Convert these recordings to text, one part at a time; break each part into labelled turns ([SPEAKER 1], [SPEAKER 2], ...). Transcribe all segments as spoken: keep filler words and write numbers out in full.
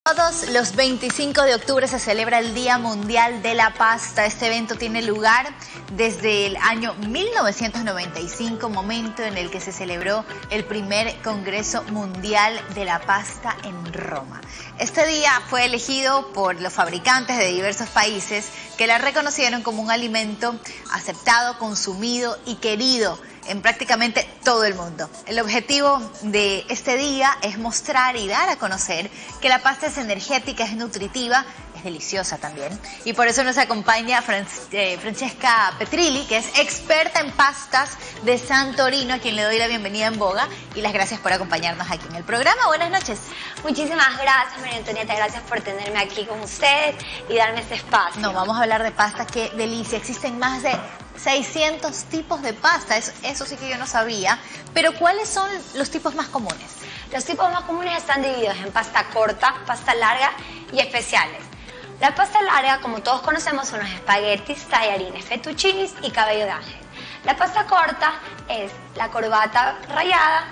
[SPEAKER 1] Todos los veinticinco de octubre se celebra el Día Mundial de la Pasta. Este evento tiene lugar desde el año mil novecientos noventa y cinco, momento en el que se celebró el primer Congreso Mundial de la Pasta en Roma. Este día fue elegido por los fabricantes de diversos países que la reconocieron como un alimento aceptado, consumido y querido en prácticamente todo el mundo. El objetivo de este día es mostrar y dar a conocer que la pasta es energética, es nutritiva, es deliciosa también. Y por eso nos acompaña Fran eh, Francesca Petrilli, que es experta en pastas de Santorino, a quien le doy la bienvenida en Boga y las gracias por acompañarnos aquí en el programa. Buenas noches.
[SPEAKER 2] Muchísimas gracias, María Antonieta, gracias por tenerme aquí con ustedes y darme este espacio.
[SPEAKER 1] No, vamos a hablar de pasta, qué delicia. Existen más de seiscientos tipos de pasta, eso, eso sí que yo no sabía, pero ¿cuáles son los tipos más comunes?
[SPEAKER 2] Los tipos más comunes están divididos en pasta corta, pasta larga y especiales. La pasta larga, como todos conocemos, son los espaguetis, tallarines, fettuccinis y cabello de ángel. La pasta corta es la corbata rallada,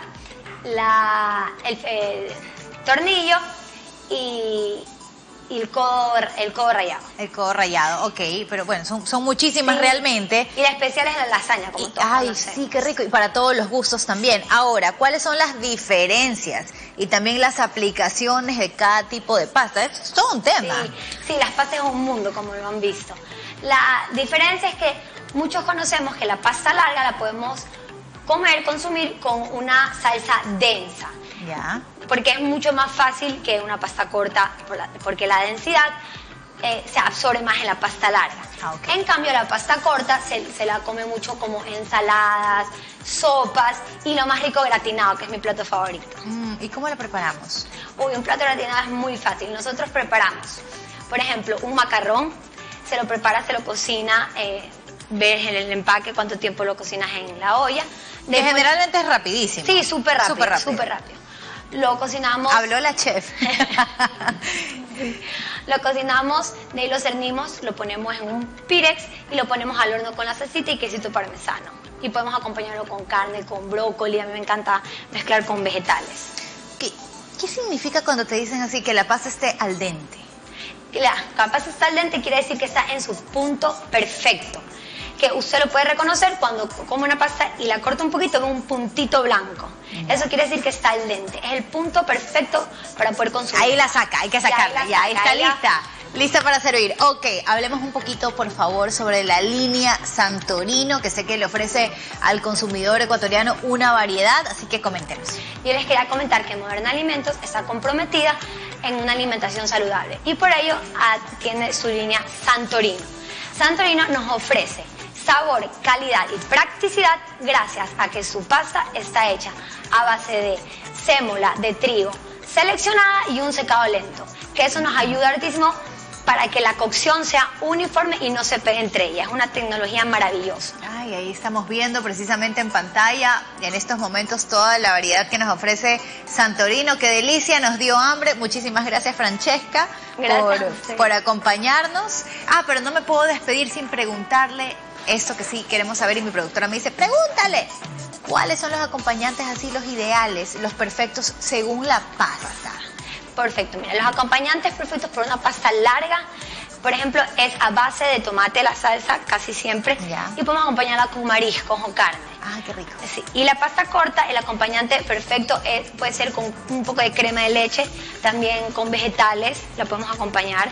[SPEAKER 2] la, el, el tornillo y... y el codo, el codo rallado.
[SPEAKER 1] El codo rallado, ok, pero bueno, son, son muchísimas sí. realmente.
[SPEAKER 2] Y la especial es la lasaña, como
[SPEAKER 1] y,
[SPEAKER 2] todos
[SPEAKER 1] Ay,
[SPEAKER 2] conocemos.
[SPEAKER 1] Sí, qué rico, y para todos los gustos también. Ahora, ¿cuáles son las diferencias y también las aplicaciones de cada tipo de pasta? Es todo un tema.
[SPEAKER 2] Sí, sí, las pastas es un mundo, como lo han visto. La diferencia es que muchos conocemos que la pasta larga la podemos comer, consumir con una salsa densa.
[SPEAKER 1] Ya.
[SPEAKER 2] Porque es mucho más fácil que una pasta corta, porque la densidad eh, se absorbe más en la pasta larga.
[SPEAKER 1] Ah, okay.
[SPEAKER 2] En cambio, la pasta corta se, se la come mucho como ensaladas, sopas y lo más rico, gratinado, que es mi plato favorito.
[SPEAKER 1] Mm, ¿Y cómo la preparamos?
[SPEAKER 2] Uy, un plato gratinado es muy fácil. Nosotros preparamos, por ejemplo, un macarrón, se lo prepara, se lo cocina, eh, ves en el empaque cuánto tiempo lo cocinas en la olla.
[SPEAKER 1] Que Después, generalmente es rapidísimo.
[SPEAKER 2] Sí, súper rápido,
[SPEAKER 1] súper rápido.
[SPEAKER 2] súper rápido. Lo cocinamos...
[SPEAKER 1] Habló la chef.
[SPEAKER 2] Lo cocinamos, de ahí lo cernimos, lo ponemos en un pirex y lo ponemos al horno con la salsita y quesito parmesano. Y podemos acompañarlo con carne, con brócoli, a mí me encanta mezclar con vegetales.
[SPEAKER 1] ¿Qué, qué significa cuando te dicen así que la pasta esté al dente?
[SPEAKER 2] La, la pasta está al dente quiere decir que está en su punto perfecto. Que usted lo puede reconocer cuando come una pasta y la corta un poquito, ve un puntito blanco. Mm. Eso quiere decir que está al dente. Es el punto perfecto para poder consumir.
[SPEAKER 1] Ahí la saca, hay que sacarla. Ya, ahí está
[SPEAKER 2] ahí la...
[SPEAKER 1] lista. Lista para servir. Ok, hablemos un poquito, por favor, sobre la línea Santorino, que sé que le ofrece al consumidor ecuatoriano una variedad, así que comentemos.
[SPEAKER 2] Yo les quería comentar que Moderna Alimentos está comprometida en una alimentación saludable y por ello tiene su línea Santorino. Santorino nos ofrece sabor, calidad y practicidad gracias a que su pasta está hecha a base de sémola de trigo seleccionada y un secado lento, que eso nos ayuda hartísimo para que la cocción sea uniforme y no se pegue entre ellas. Es una tecnología maravillosa.
[SPEAKER 1] Ay, ahí estamos viendo precisamente en pantalla en estos momentos toda la variedad que nos ofrece Santorino. ¡Qué delicia! Nos dio hambre. Muchísimas gracias, Francesca,
[SPEAKER 2] gracias
[SPEAKER 1] por, por acompañarnos. Ah, pero no me puedo despedir sin preguntarle esto que sí queremos saber, y mi productora me dice, pregúntale, ¿cuáles son los acompañantes así, los ideales, los perfectos según la pasta?
[SPEAKER 2] Perfecto, mira, los acompañantes perfectos para una pasta larga, por ejemplo, es a base de tomate la salsa, casi siempre,
[SPEAKER 1] ya.
[SPEAKER 2] Y podemos acompañarla con mariscos o carne.
[SPEAKER 1] Ah, qué rico.
[SPEAKER 2] Sí. Y la pasta corta, el acompañante perfecto es, puede ser con un poco de crema de leche, también con vegetales, la podemos acompañar,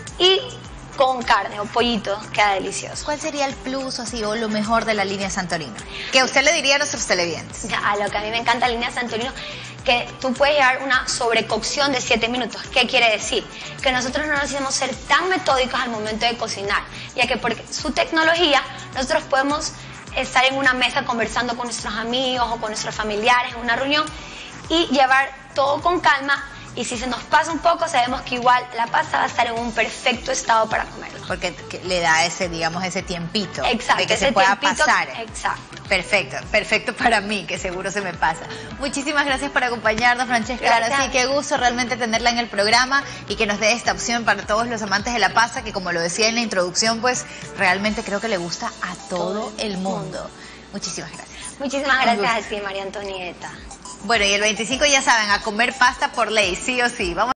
[SPEAKER 2] y con carne o pollito, queda delicioso.
[SPEAKER 1] ¿Cuál sería el plus así o lo mejor de la línea Santorino? Que usted le diría a nuestros televidentes.
[SPEAKER 2] A lo que a mí me encanta la línea Santorino, que tú puedes llevar una sobrecocción de siete minutos. ¿Qué quiere decir? Que nosotros no necesitamos ser tan metódicos al momento de cocinar, ya que por su tecnología nosotros podemos estar en una mesa conversando con nuestros amigos o con nuestros familiares en una reunión y llevar todo con calma. Y si se nos pasa un poco, sabemos que igual la pasta va a estar en un perfecto estado para comerlo.
[SPEAKER 1] Porque le da ese, digamos, ese tiempito.
[SPEAKER 2] Exacto,
[SPEAKER 1] de que
[SPEAKER 2] ese
[SPEAKER 1] se pueda
[SPEAKER 2] tiempito,
[SPEAKER 1] pasar.
[SPEAKER 2] Exacto.
[SPEAKER 1] Perfecto, perfecto para mí, que seguro se me pasa. Muchísimas gracias por acompañarnos, Francesca.
[SPEAKER 2] Gracias.
[SPEAKER 1] Ahora sí, qué gusto realmente tenerla en el programa y que nos dé esta opción para todos los amantes de la pasta, que como lo decía en la introducción, pues realmente creo que le gusta a todo el mundo. Muchísimas gracias.
[SPEAKER 2] Muchísimas gracias a ti, María Antonieta.
[SPEAKER 1] Bueno, y el veinticinco ya saben, a comer pasta por ley, sí o sí. Vamos